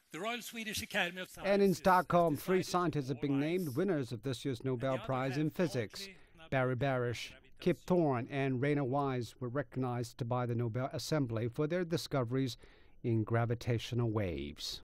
The Royal Swedish Academy of Science. And in Stockholm, 3 scientists have been named winners of this year's Nobel Prize in Physics. Barish, Thorne, and Weiss were recognized by the Nobel Assembly for their discoveries in gravitational waves.